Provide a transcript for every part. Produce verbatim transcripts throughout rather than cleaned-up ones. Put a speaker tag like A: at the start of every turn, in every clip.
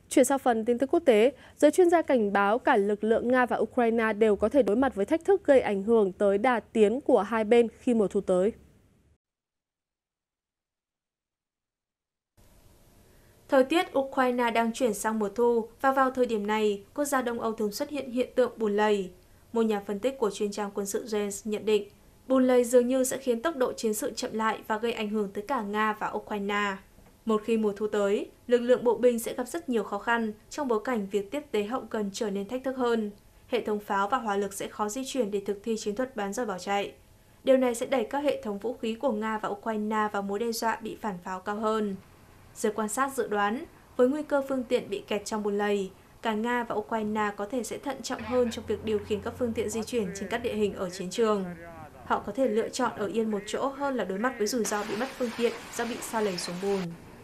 A: Chuyển sang phần tin tức quốc tế, giới chuyên gia cảnh báo cả lực lượng Nga và Ukraine đều có thể đối mặt với thách thức gây ảnh hưởng tới đà tiến của hai bên khi mùa thu tới.
B: Thời tiết Ukraine đang chuyển sang mùa thu và vào thời điểm này, quốc gia Đông Âu thường xuất hiện hiện tượng bùn lầy. Một nhà phân tích của chuyên trang quân sự James nhận định, bùn lầy dường như sẽ khiến tốc độ chiến sự chậm lại và gây ảnh hưởng tới cả Nga và Ukraine. Một khi mùa thu tới, lực lượng bộ binh sẽ gặp rất nhiều khó khăn trong bối cảnh việc tiếp tế hậu cần trở nên thách thức hơn. Hệ thống pháo và hỏa lực sẽ khó di chuyển để thực thi chiến thuật bắn rồi bỏ chạy. Điều này sẽ đẩy các hệ thống vũ khí của Nga và Ukraine vào mối đe dọa bị phản pháo cao hơn. Giới quan sát dự đoán, với nguy cơ phương tiện bị kẹt trong bùn lầy, cả Nga và Ukraine có thể sẽ thận trọng hơn trong việc điều khiển các phương tiện di chuyển trên các địa hình ở chiến trường. Họ có thể lựa chọn ở yên một chỗ hơn là đối mặt với rủi ro bị mất phương tiện do bị sa lầy xuống bùn.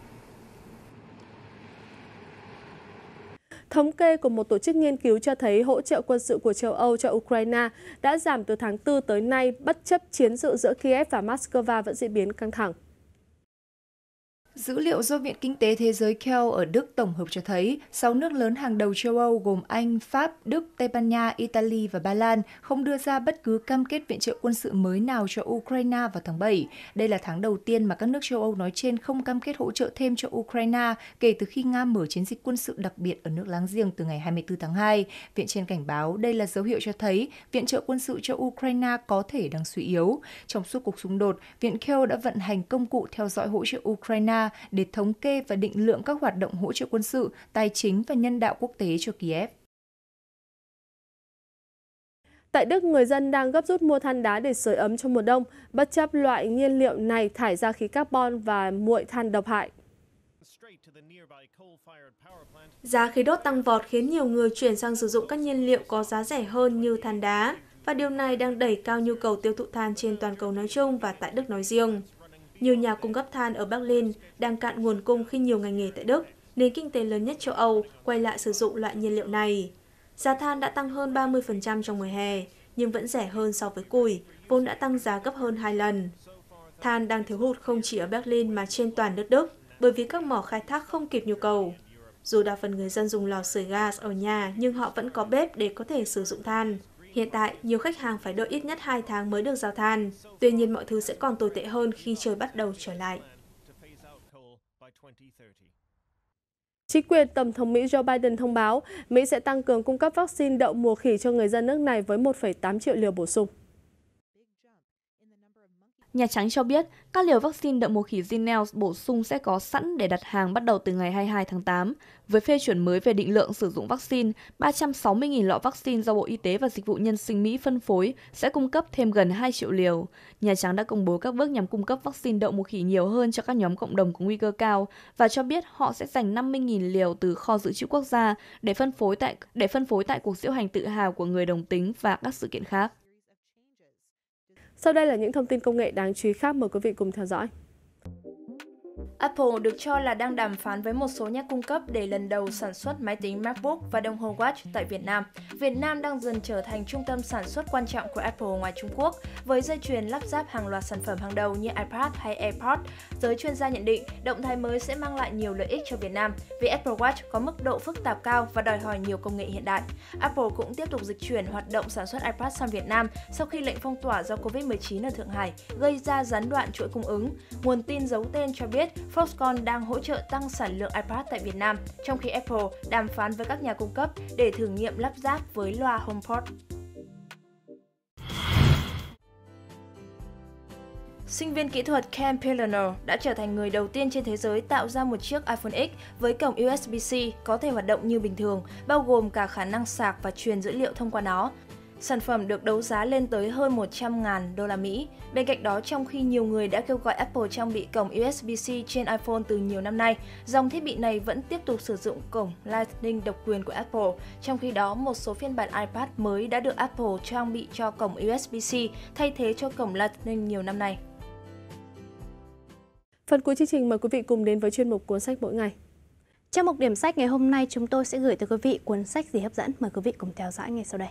A: Thống kê của một tổ chức nghiên cứu cho thấy hỗ trợ quân sự của châu Âu cho Ukraine đã giảm từ tháng tư tới nay bất chấp chiến sự giữa Kiev và Moscow vẫn diễn biến căng thẳng.
C: Dữ liệu do Viện Kinh tế Thế giới Kehl ở Đức tổng hợp cho thấy, sáu nước lớn hàng đầu châu Âu gồm Anh, Pháp, Đức, Tây Ban Nha, Italy và Ba Lan không đưa ra bất cứ cam kết viện trợ quân sự mới nào cho Ukraine vào tháng bảy. Đây là tháng đầu tiên mà các nước châu Âu nói trên không cam kết hỗ trợ thêm cho Ukraine kể từ khi Nga mở chiến dịch quân sự đặc biệt ở nước láng giềng từ ngày hai mươi tư tháng hai. Viện trên cảnh báo đây là dấu hiệu cho thấy viện trợ quân sự cho Ukraine có thể đang suy yếu. Trong suốt cuộc xung đột, Viện Kehl đã vận hành công cụ theo dõi hỗ trợ Ukraine để thống kê và định lượng các hoạt động hỗ trợ quân sự, tài chính và nhân đạo quốc tế cho Kiev.
A: Tại Đức, người dân đang gấp rút mua than đá để sưởi ấm trong mùa đông, bất chấp loại nhiên liệu này thải ra khí carbon và muội than độc hại.
B: Giá khí đốt tăng vọt khiến nhiều người chuyển sang sử dụng các nhiên liệu có giá rẻ hơn như than đá, và điều này đang đẩy cao nhu cầu tiêu thụ than trên toàn cầu nói chung và tại Đức nói riêng. Nhiều nhà cung cấp than ở Berlin đang cạn nguồn cung khi nhiều ngành nghề tại Đức, nền kinh tế lớn nhất châu Âu, quay lại sử dụng loại nhiên liệu này. Giá than đã tăng hơn ba mươi phần trăm trong mùa hè, nhưng vẫn rẻ hơn so với củi, vốn đã tăng giá gấp hơn hai lần. Than đang thiếu hụt không chỉ ở Berlin mà trên toàn nước Đức, bởi vì các mỏ khai thác không kịp nhu cầu. Dù đa phần người dân dùng lò sưởi gas ở nhà, nhưng họ vẫn có bếp để có thể sử dụng than. Hiện tại, nhiều khách hàng phải đợi ít nhất hai tháng mới được giao than. Tuy nhiên, mọi thứ sẽ còn tồi tệ hơn khi trời bắt đầu trở lại.
A: Chính quyền Tổng thống Mỹ Joe Biden thông báo Mỹ sẽ tăng cường cung cấp vaccine đậu mùa khỉ cho người dân nước này với một phẩy tám triệu liều bổ sung.
D: Nhà Trắng cho biết các liều vaccine đậu mùa khỉ Jynneos bổ sung sẽ có sẵn để đặt hàng bắt đầu từ ngày hai mươi hai tháng tám. Với phê chuẩn mới về định lượng sử dụng vaccine, ba trăm sáu mươi nghìn lọ vaccine do Bộ Y tế và Dịch vụ Nhân sinh Mỹ phân phối sẽ cung cấp thêm gần hai triệu liều. Nhà Trắng đã công bố các bước nhằm cung cấp vaccine đậu mùa khỉ nhiều hơn cho các nhóm cộng đồng có nguy cơ cao và cho biết họ sẽ dành năm mươi nghìn liều từ kho dự trữ quốc gia để phân phối tại để phân phối tại cuộc diễu hành tự hào của người đồng tính và các sự kiện khác.
A: Sau đây là những thông tin công nghệ đáng chú ý khác, mời quý vị cùng theo dõi.
C: Apple được cho là đang đàm phán với một số nhà cung cấp để lần đầu sản xuất máy tính MacBook và đồng hồ Watch tại Việt Nam. Việt Nam đang dần trở thành trung tâm sản xuất quan trọng của Apple ngoài Trung Quốc, với dây chuyền lắp ráp hàng loạt sản phẩm hàng đầu như iPad hay AirPods. Giới chuyên gia nhận định, động thái mới sẽ mang lại nhiều lợi ích cho Việt Nam vì Apple Watch có mức độ phức tạp cao và đòi hỏi nhiều công nghệ hiện đại. Apple cũng tiếp tục dịch chuyển hoạt động sản xuất iPad sang Việt Nam sau khi lệnh phong tỏa do Covid mười chín ở Thượng Hải gây ra gián đoạn chuỗi cung ứng. Nguồn tin giấu tên cho biết Foxconn đang hỗ trợ tăng sản lượng iPad tại Việt Nam, trong khi Apple đàm phán với các nhà cung cấp để thử nghiệm lắp ráp với loa HomePod. Sinh viên kỹ thuật Ken Pilloner đã trở thành người đầu tiên trên thế giới tạo ra một chiếc iPhone X với cổng u ét bê-C có thể hoạt động như bình thường, bao gồm cả khả năng sạc và truyền dữ liệu thông qua nó. Sản phẩm được đấu giá lên tới hơn một trăm nghìn đô la Mỹ. Bên cạnh đó, trong khi nhiều người đã kêu gọi Apple trang bị cổng u ét bê-C trên iPhone từ nhiều năm nay, dòng thiết bị này vẫn tiếp tục sử dụng cổng Lightning độc quyền của Apple. Trong khi đó, một số phiên bản iPad mới đã được Apple trang bị cho cổng u ét bê-C thay thế cho cổng Lightning nhiều năm nay.
A: Phần cuối chương trình mời quý vị cùng đến với chuyên mục Cuốn sách mỗi ngày.
E: Trong mục điểm sách ngày hôm nay, chúng tôi sẽ gửi tới quý vị cuốn sách gì hấp dẫn. Mời quý vị cùng theo dõi ngay sau đây.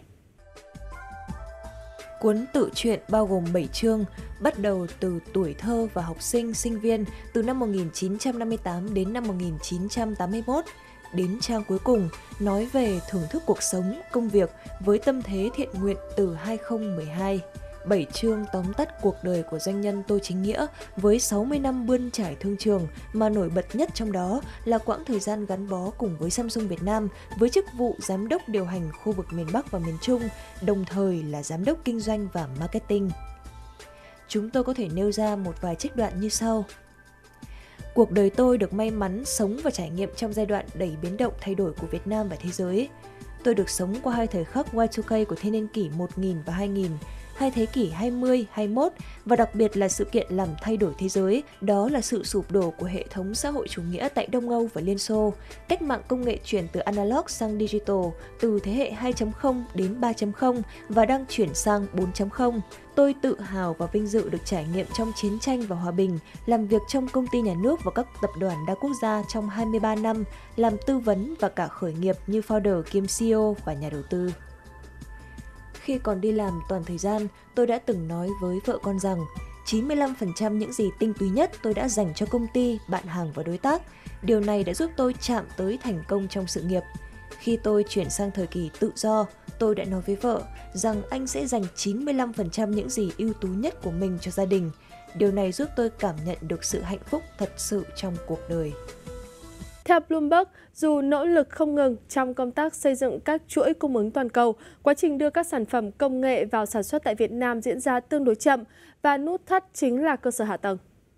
F: Cuốn tự truyện bao gồm bảy chương, bắt đầu từ tuổi thơ và học sinh, sinh viên từ năm một nghìn chín trăm năm mươi tám đến năm một nghìn chín trăm tám mươi mốt. đến trang cuối cùng, nói về thưởng thức cuộc sống, công việc với tâm thế thiện nguyện từ hai không một hai. bảy chương tóm tắt cuộc đời của doanh nhân Tô Chính Nghĩa với sáu mươi năm bươn trải thương trường, mà nổi bật nhất trong đó là quãng thời gian gắn bó cùng với Samsung Việt Nam với chức vụ giám đốc điều hành khu vực miền Bắc và miền Trung, đồng thời là giám đốc kinh doanh và marketing. Chúng tôi có thể nêu ra một vài trích đoạn như sau. Cuộc đời tôi được may mắn sống và trải nghiệm trong giai đoạn đầy biến động thay đổi của Việt Nam và thế giới. Tôi được sống qua hai thời khắc Y hai K của thiên niên kỷ một nghìn và hai nghìn, hai thế kỷ hai mươi, hai mươi mốt và đặc biệt là sự kiện làm thay đổi thế giới, đó là sự sụp đổ của hệ thống xã hội chủ nghĩa tại Đông Âu và Liên Xô, cách mạng công nghệ chuyển từ analog sang digital, từ thế hệ hai chấm không đến ba chấm không và đang chuyển sang bốn chấm không. Tôi tự hào và vinh dự được trải nghiệm trong chiến tranh và hòa bình, làm việc trong công ty nhà nước và các tập đoàn đa quốc gia trong hai mươi ba năm, làm tư vấn và cả khởi nghiệp như founder kiêm C E O và nhà đầu tư. Khi còn đi làm toàn thời gian, tôi đã từng nói với vợ con rằng chín mươi lăm phần trăm những gì tinh túy nhất tôi đã dành cho công ty, bạn hàng và đối tác. Điều này đã giúp tôi chạm tới thành công trong sự nghiệp. Khi tôi chuyển sang thời kỳ tự do, tôi đã nói với vợ rằng anh sẽ dành chín mươi lăm phần trăm những gì ưu tú nhất của mình cho gia đình. Điều này giúp tôi cảm nhận được sự hạnh phúc thật sự trong cuộc đời.
A: Theo Bloomberg, dù nỗ lực không ngừng trong công tác xây dựng các chuỗi cung ứng toàn cầu, quá trình đưa các sản phẩm công nghệ vào sản xuất tại Việt Nam diễn ra tương đối chậm và nút thắt chính là cơ sở hạ tầng.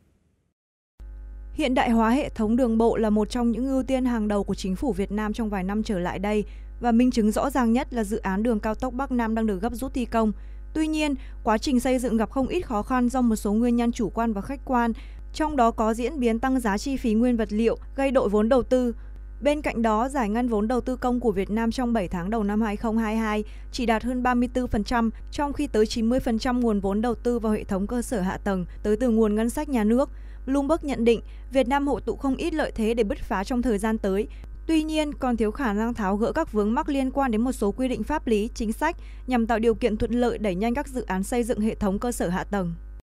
G: Hiện đại hóa hệ thống đường bộ là một trong những ưu tiên hàng đầu của chính phủ Việt Nam trong vài năm trở lại đây, và minh chứng rõ ràng nhất là dự án đường cao tốc Bắc Nam đang được gấp rút thi công. Tuy nhiên, quá trình xây dựng gặp không ít khó khăn do một số nguyên nhân chủ quan và khách quan, trong đó có diễn biến tăng giá chi phí nguyên vật liệu, gây đội vốn đầu tư. Bên cạnh đó, giải ngân vốn đầu tư công của Việt Nam trong bảy tháng đầu năm hai không hai hai chỉ đạt hơn ba mươi tư phần trăm, trong khi tới chín mươi phần trăm nguồn vốn đầu tư vào hệ thống cơ sở hạ tầng tới từ nguồn ngân sách nhà nước. Bloomberg nhận định Việt Nam hội tụ không ít lợi thế để bứt phá trong thời gian tới. Tuy nhiên, còn thiếu khả năng tháo gỡ các vướng mắc liên quan đến một số quy định pháp lý, chính sách nhằm tạo điều kiện thuận lợi đẩy nhanh các dự án xây dựng hệ thống cơ sở hạ tầng.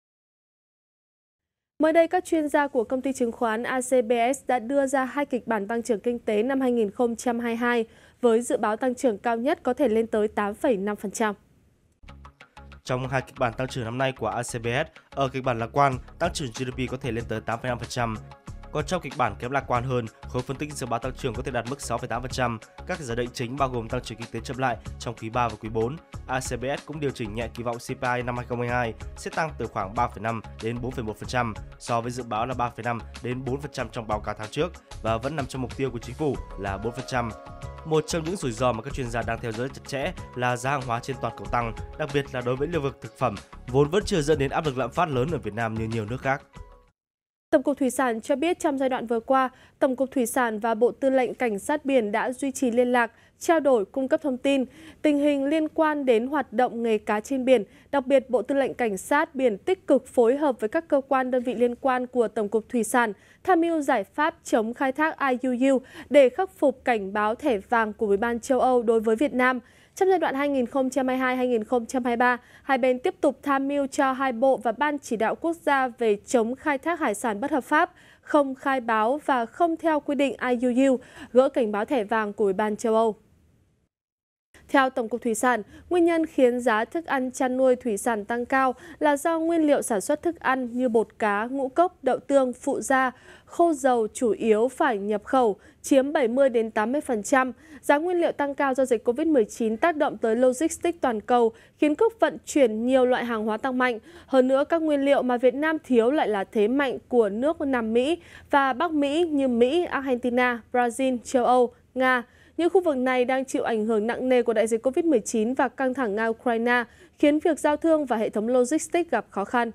A: Mới đây, các chuyên gia của công ty chứng khoán A C B S đã đưa ra hai kịch bản tăng trưởng kinh tế năm hai nghìn không trăm hai mươi hai với dự báo tăng trưởng cao nhất có thể lên tới tám phẩy năm phần trăm.
H: Trong hai kịch bản tăng trưởng năm nay của A C B S, ở kịch bản lạc quan, tăng trưởng G D P có thể lên tới tám phẩy năm phần trăm. Còn trong kịch bản kém lạc quan hơn, khối phân tích dự báo tăng trưởng có thể đạt mức sáu phẩy tám phần trăm. Các giả định chính bao gồm tăng trưởng kinh tế chậm lại trong quý ba và quý bốn. A C B S cũng điều chỉnh nhẹ kỳ vọng C P I năm hai không hai hai sẽ tăng từ khoảng ba phẩy năm đến bốn phẩy một phần trăm so với dự báo là ba phẩy năm đến bốn phần trăm trong báo cáo tháng trước và vẫn nằm trong mục tiêu của chính phủ là bốn phần trăm. Một trong những rủi ro mà các chuyên gia đang theo dõi chặt chẽ là giá hàng hóa trên toàn cầu tăng, đặc biệt là đối với lĩnh vực thực phẩm, vốn vẫn chưa dẫn đến áp lực lạm phát lớn ở Việt Nam như nhiều nước khác.
A: Tổng cục Thủy sản cho biết trong giai đoạn vừa qua, Tổng cục Thủy sản và Bộ Tư lệnh Cảnh sát biển đã duy trì liên lạc, trao đổi, cung cấp thông tin, tình hình liên quan đến hoạt động nghề cá trên biển. Đặc biệt, Bộ Tư lệnh Cảnh sát biển tích cực phối hợp với các cơ quan đơn vị liên quan của Tổng cục Thủy sản, tham mưu giải pháp chống khai thác I U U để khắc phục cảnh báo thẻ vàng của Ủy ban châu Âu đối với Việt Nam. Trong giai đoạn hai nghìn không trăm hai mươi hai đến hai nghìn không trăm hai mươi ba, hai bên tiếp tục tham mưu cho hai bộ và Ban chỉ đạo quốc gia về chống khai thác hải sản bất hợp pháp, không khai báo và không theo quy định I U U, gỡ cảnh báo thẻ vàng của Ủy ban châu Âu. Theo Tổng cục Thủy sản, nguyên nhân khiến giá thức ăn chăn nuôi thủy sản tăng cao là do nguyên liệu sản xuất thức ăn như bột cá, ngũ cốc, đậu tương, phụ gia, khô dầu chủ yếu phải nhập khẩu, chiếm bảy mươi đến tám mươi phần trăm. Giá nguyên liệu tăng cao do dịch Covid mười chín tác động tới logistics toàn cầu, khiến cước vận chuyển nhiều loại hàng hóa tăng mạnh. Hơn nữa, các nguyên liệu mà Việt Nam thiếu lại là thế mạnh của nước Nam Mỹ và Bắc Mỹ như Mỹ, Argentina, Brazil, châu Âu, Nga. Những khu vực này đang chịu ảnh hưởng nặng nề của đại dịch Covid mười chín và căng thẳng Nga-Ukraine, khiến việc giao thương và hệ thống logistics gặp khó khăn.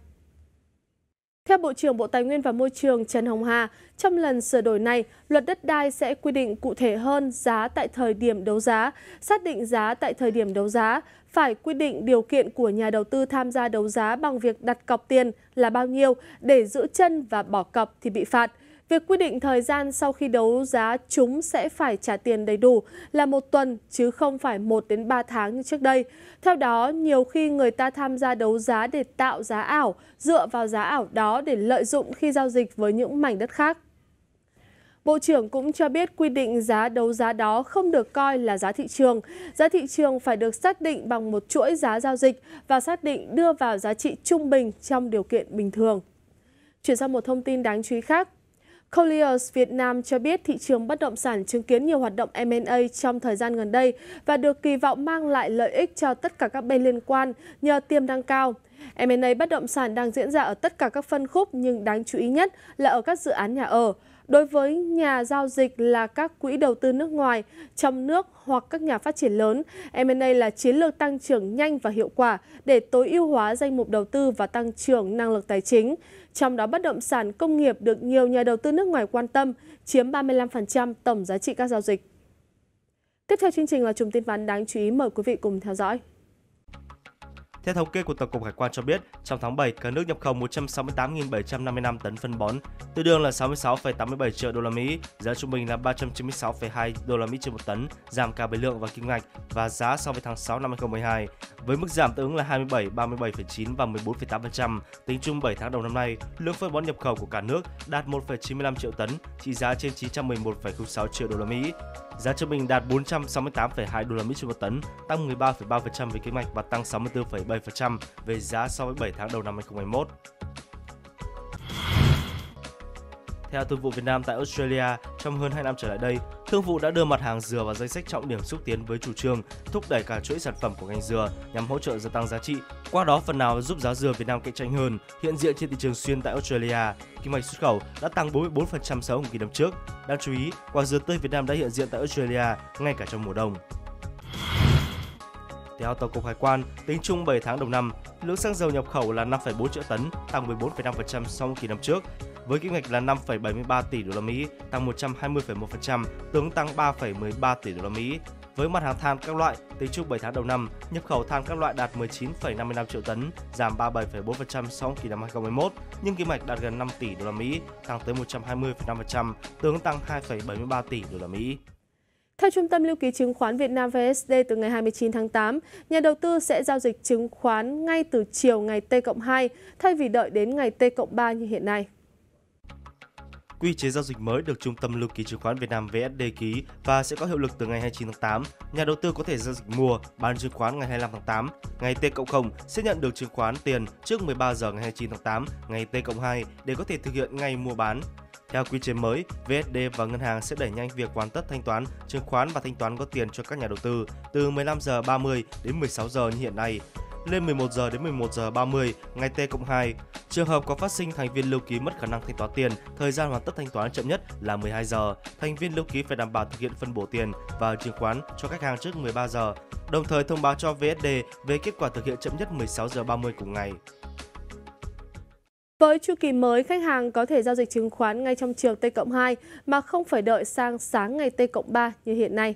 A: Theo Bộ trưởng Bộ Tài nguyên và Môi trường Trần Hồng Hà, trong lần sửa đổi này, luật đất đai sẽ quy định cụ thể hơn giá tại thời điểm đấu giá, xác định giá tại thời điểm đấu giá, phải quy định điều kiện của nhà đầu tư tham gia đấu giá bằng việc đặt cọc tiền là bao nhiêu, để giữ chân và bỏ cọc thì bị phạt. Việc quy định thời gian sau khi đấu giá chúng sẽ phải trả tiền đầy đủ là một tuần chứ không phải một đến ba tháng như trước đây. Theo đó, nhiều khi người ta tham gia đấu giá để tạo giá ảo, dựa vào giá ảo đó để lợi dụng khi giao dịch với những mảnh đất khác. Bộ trưởng cũng cho biết quy định giá đấu giá đó không được coi là giá thị trường. Giá thị trường phải được xác định bằng một chuỗi giá giao dịch và xác định đưa vào giá trị trung bình trong điều kiện bình thường. Chuyển sang một thông tin đáng chú ý khác. Colliers Việt Nam cho biết thị trường bất động sản chứng kiến nhiều hoạt động M and A trong thời gian gần đây và được kỳ vọng mang lại lợi ích cho tất cả các bên liên quan nhờ tiềm năng cao. M and A bất động sản đang diễn ra ở tất cả các phân khúc nhưng đáng chú ý nhất là ở các dự án nhà ở. Đối với nhà giao dịch là các quỹ đầu tư nước ngoài, trong nước hoặc các nhà phát triển lớn, M and A là chiến lược tăng trưởng nhanh và hiệu quả để tối ưu hóa danh mục đầu tư và tăng trưởng năng lực tài chính. Trong đó, bất động sản công nghiệp được nhiều nhà đầu tư nước ngoài quan tâm, chiếm ba mươi lăm phần trăm tổng giá trị các giao dịch. Tiếp theo chương trình là chùm tin vắn đáng chú ý, mời quý vị cùng theo dõi.
H: Theo thống kê của Tổng cục Hải quan cho biết, trong tháng bảy, cả nước nhập khẩu một trăm sáu mươi tám nghìn bảy trăm năm mươi lăm tấn phân bón, tương đương là sáu mươi sáu phẩy tám mươi bảy triệu đô la Mỹ, giá trung bình là ba trăm chín mươi sáu phẩy hai đô la Mỹ trên một tấn, giảm cả về lượng và kim ngạch và giá so với tháng sáu năm hai không một hai. Với mức giảm tương ứng là hai mươi bảy, ba mươi bảy phẩy chín và mười bốn phẩy tám phần trăm. Tính chung bảy tháng đầu năm nay, lượng phân bón nhập khẩu của cả nước đạt một phẩy chín mươi lăm triệu tấn, trị giá trên chín trăm mười một phẩy không sáu triệu đô la Mỹ. Giá trung bình đạt bốn trăm sáu mươi tám phẩy hai đô la Mỹ trên một tấn, tăng mười ba phẩy ba phần trăm về kim ngạch và tăng sáu mươi tư phẩy bảy phần trăm về giá so với bảy tháng đầu năm hai không hai mốt. Theo Thương vụ Việt Nam tại Australia, trong hơn hai năm trở lại đây, thương vụ đã đưa mặt hàng dừa vào danh sách trọng điểm xúc tiến với chủ trương thúc đẩy cả chuỗi sản phẩm của ngành dừa nhằm hỗ trợ gia tăng giá trị. Qua đó phần nào giúp giá dừa Việt Nam cạnh tranh hơn, hiện diện trên thị trường xuyên tại Australia. Kim ngạch xuất khẩu đã tăng bốn mươi bốn phần trăm so với cùng kỳ năm trước. Đáng chú ý, quả dừa tươi Việt Nam đã hiện diện tại Australia ngay cả trong mùa đông. Theo Tổng cục Hải quan, tính chung bảy tháng đầu năm, lượng xăng dầu nhập khẩu là năm phẩy bốn triệu tấn, tăng mười bốn phẩy năm phần trăm so với kỳ năm trước, với kim ngạch là năm phẩy bảy mươi ba tỷ đô la Mỹ, tăng một trăm hai mươi phẩy một phần trăm, tương tăng ba phẩy mười ba tỷ đô la Mỹ. Với mặt hàng than các loại, tính chung bảy tháng đầu năm, nhập khẩu than các loại đạt mười chín phẩy năm mươi lăm triệu tấn, giảm ba mươi bảy phẩy bốn phần trăm so với kỳ năm hai không hai mốt, nhưng kim ngạch đạt gần năm tỷ đô la Mỹ, tăng tới một trăm hai mươi phẩy năm phần trăm, tương tăng hai phẩy bảy mươi ba tỷ đô la Mỹ.
A: Theo Trung tâm Lưu ký Chứng khoán Việt Nam vê ét đê, từ ngày hai mươi chín tháng tám, nhà đầu tư sẽ giao dịch chứng khoán ngay từ chiều ngày T cộng hai thay vì đợi đến ngày T cộng ba như hiện nay.
H: Quy chế giao dịch mới được Trung tâm Lưu ký Chứng khoán Việt Nam vê ét đê ký và sẽ có hiệu lực từ ngày hai mươi chín tháng tám. Nhà đầu tư có thể giao dịch mua, bán chứng khoán ngày hai mươi lăm tháng tám. Ngày T cộng không sẽ nhận được chứng khoán tiền trước mười ba giờ ngày hai mươi chín tháng tám, ngày T cộng hai để có thể thực hiện ngay mua bán. Theo quy chế mới, vê ét đê và ngân hàng sẽ đẩy nhanh việc hoàn tất thanh toán chứng khoán và thanh toán góp tiền cho các nhà đầu tư từ mười lăm giờ ba mươi đến mười sáu giờ như hiện nay, lên mười một giờ đến mười một giờ ba mươi ngày T cộng hai. Trường hợp có phát sinh thành viên lưu ký mất khả năng thanh toán tiền, thời gian hoàn tất thanh toán chậm nhất là mười hai giờ. Thành viên lưu ký phải đảm bảo thực hiện phân bổ tiền và chứng khoán cho khách hàng trước mười ba giờ, đồng thời thông báo cho vê ét đê về kết quả thực hiện chậm nhất mười sáu giờ ba mươi cùng ngày.
A: Với chu kỳ mới, khách hàng có thể giao dịch chứng khoán ngay trong chiều T cộng hai mà không phải đợi sang sáng ngày T cộng ba như hiện nay.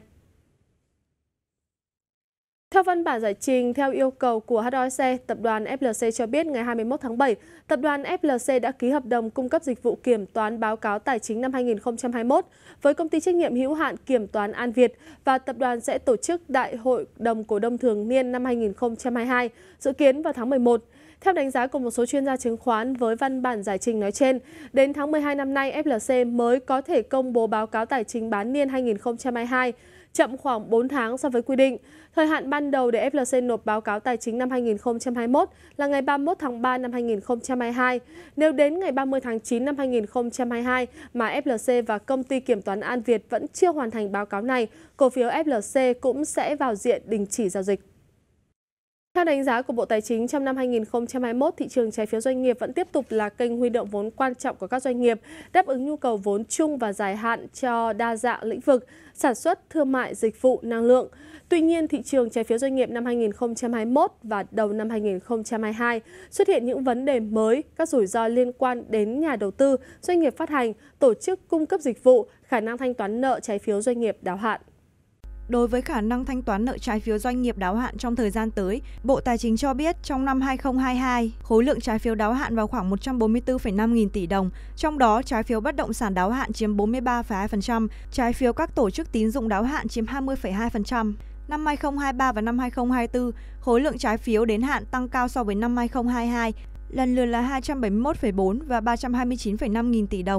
A: Theo văn bản giải trình, theo yêu cầu của hát o ét e, tập đoàn ép lờ xê cho biết ngày hai mươi mốt tháng bảy, tập đoàn ép lờ xê đã ký hợp đồng cung cấp dịch vụ kiểm toán báo cáo tài chính năm hai nghìn không trăm hai mươi mốt với công ty trách nhiệm hữu hạn kiểm toán An Việt và tập đoàn sẽ tổ chức Đại hội đồng cổ đông thường niên năm hai nghìn không trăm hai mươi hai, dự kiến vào tháng mười một. Theo đánh giá của một số chuyên gia chứng khoán với văn bản giải trình nói trên, đến tháng mười hai năm nay, ép lờ xê mới có thể công bố báo cáo tài chính bán niên hai nghìn không trăm hai mươi hai, chậm khoảng bốn tháng so với quy định. Thời hạn ban đầu để ép lờ xê nộp báo cáo tài chính năm hai nghìn không trăm hai mươi mốt là ngày ba mươi mốt tháng ba năm hai nghìn không trăm hai mươi hai. Nếu đến ngày ba mươi tháng chín năm hai nghìn không trăm hai mươi hai mà ép lờ xê và công ty kiểm toán An Việt vẫn chưa hoàn thành báo cáo này, cổ phiếu ép lờ xê cũng sẽ vào diện đình chỉ giao dịch. Theo đánh giá của Bộ Tài chính, trong năm hai nghìn không trăm hai mươi mốt, thị trường trái phiếu doanh nghiệp vẫn tiếp tục là kênh huy động vốn quan trọng của các doanh nghiệp, đáp ứng nhu cầu vốn chung và dài hạn cho đa dạng lĩnh vực, sản xuất, thương mại, dịch vụ, năng lượng. Tuy nhiên, thị trường trái phiếu doanh nghiệp năm hai nghìn không trăm hai mươi mốt và đầu năm hai nghìn không trăm hai mươi hai xuất hiện những vấn đề mới, các rủi ro liên quan đến nhà đầu tư, doanh nghiệp phát hành, tổ chức cung cấp dịch vụ, khả năng thanh toán nợ trái phiếu doanh nghiệp đáo hạn.
G: Đối với khả năng thanh toán nợ trái phiếu doanh nghiệp đáo hạn trong thời gian tới, Bộ Tài chính cho biết trong năm hai nghìn không trăm hai mươi hai, khối lượng trái phiếu đáo hạn vào khoảng một trăm bốn mươi tư phẩy năm nghìn tỷ đồng, trong đó trái phiếu bất động sản đáo hạn chiếm bốn mươi ba phẩy hai phần trăm, trái phiếu các tổ chức tín dụng đáo hạn chiếm hai mươi phẩy hai phần trăm. Năm hai nghìn không trăm hai mươi ba và năm hai nghìn không trăm hai mươi tư, khối lượng trái phiếu đến hạn tăng cao so với năm hai nghìn không trăm hai mươi hai, lần lượt là hai trăm bảy mươi mốt phẩy bốn và ba trăm hai mươi chín phẩy năm nghìn tỷ đồng,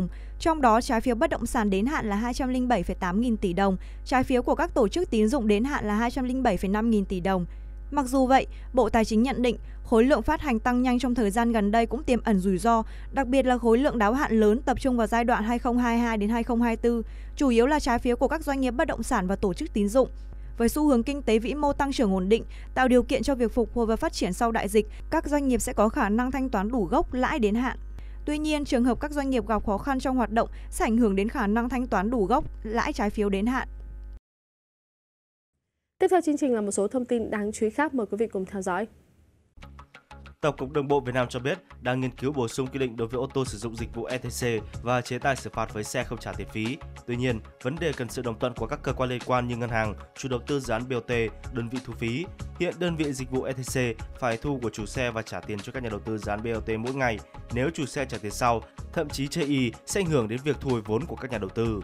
G: Trong đó, trái phiếu bất động sản đến hạn là hai trăm lẻ bảy phẩy tám nghìn tỷ đồng, trái phiếu của các tổ chức tín dụng đến hạn là hai trăm lẻ bảy phẩy năm nghìn tỷ đồng. Mặc dù vậy, Bộ Tài chính nhận định khối lượng phát hành tăng nhanh trong thời gian gần đây cũng tiềm ẩn rủi ro, đặc biệt là khối lượng đáo hạn lớn tập trung vào giai đoạn hai nghìn không trăm hai mươi hai đến hai nghìn không trăm hai mươi tư, chủ yếu là trái phiếu của các doanh nghiệp bất động sản và tổ chức tín dụng. Với xu hướng kinh tế vĩ mô tăng trưởng ổn định, tạo điều kiện cho việc phục hồi và phát triển sau đại dịch, các doanh nghiệp sẽ có khả năng thanh toán đủ gốc lãi đến hạn. Tuy nhiên, trường hợp các doanh nghiệp gặp khó khăn trong hoạt động sẽ ảnh hưởng đến khả năng thanh toán đủ gốc lãi trái phiếu đến hạn.
A: Tiếp theo chương trình là một số thông tin đáng chú ý khác, mời quý vị cùng theo dõi.
H: Tổng cục Đường bộ Việt Nam cho biết đang nghiên cứu bổ sung quy định đối với ô tô sử dụng dịch vụ e tê xê và chế tài xử phạt với xe không trả tiền phí. Tuy nhiên, vấn đề cần sự đồng thuận của các cơ quan liên quan như ngân hàng, chủ đầu tư dự án bê o tê, đơn vị thu phí. Hiện đơn vị dịch vụ e tê xê phải thu của chủ xe và trả tiền cho các nhà đầu tư dự án bê o tê mỗi ngày. Nếu chủ xe trả tiền sau, thậm chí chây ì sẽ ảnh hưởng đến việc thu hồi vốn của các nhà đầu tư.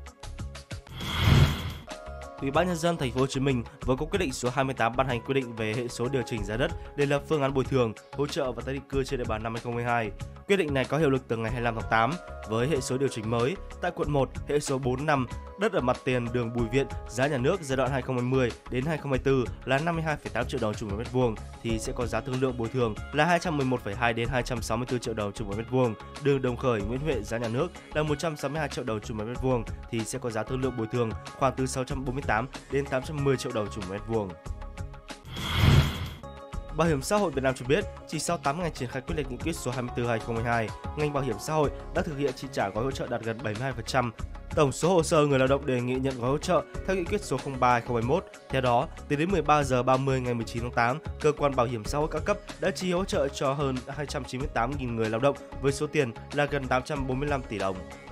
H: Ủy ban nhân dân thành phố Hồ Chí Minh vừa có quyết định số hai mươi tám ban hành quy định về hệ số điều chỉnh giá đất để lập phương án bồi thường, hỗ trợ và tái định cư trên địa bàn năm hai nghìn không trăm hai mươi hai. Quyết định này có hiệu lực từ ngày hai mươi lăm tháng tám với hệ số điều chỉnh mới. Tại quận một, hệ số bốn năm, đất ở mặt tiền đường Bùi Viện, giá nhà nước giai đoạn hai nghìn không trăm hai mươi đến hai nghìn không trăm hai mươi tư là năm mươi hai phẩy tám triệu đồng trên một mét vuông thì sẽ có giá thương lượng bồi thường là hai trăm mười một phẩy hai đến hai trăm sáu mươi tư triệu đồng trên một mét vuông. Đường Đồng Khởi, Nguyễn Huệ, giá nhà nước là một trăm sáu mươi hai triệu đồng trên một mét vuông thì sẽ có giá thương lượng bồi thường khoảng từ sáu trăm bốn mươi tám đến tám trăm mười triệu đồng trên một mét vuông. Bảo hiểm xã hội Việt Nam cho biết, chỉ sau tám ngày triển khai quyết định nghị quyết số hai mươi tư trên hai nghìn không trăm hai mươi hai, ngành bảo hiểm xã hội đã thực hiện chi trả gói hỗ trợ đạt gần bảy mươi hai phần trăm tổng số hồ sơ người lao động đề nghị nhận gói hỗ trợ theo nghị quyết số không ba trên hai nghìn không trăm hai mươi mốt. Theo đó, tính đến mười ba giờ ba mươi ngày mười chín tháng tám, cơ quan bảo hiểm xã hội các cấp đã chi hỗ trợ cho hơn hai trăm chín mươi tám nghìn người lao động với số tiền là gần tám trăm bốn mươi lăm tỷ đồng.